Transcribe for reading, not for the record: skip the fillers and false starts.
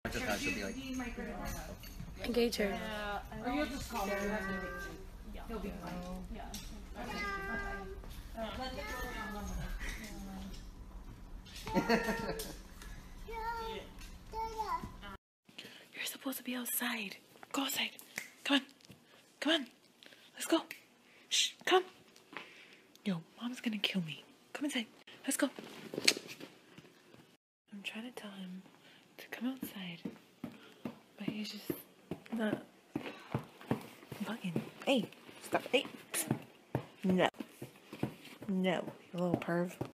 After that, she'll be like, engage her. Or you'll just call her. He'll be fine. Yeah. You're supposed to be outside. Go outside. Come on. Come on. Let's go. Shh. Come. Yo, mom's gonna kill me. Come inside. Let's go. I'm trying to tell him to come outside, but he's just not bugging. Hey, stop. Hey. No. No, you little perv.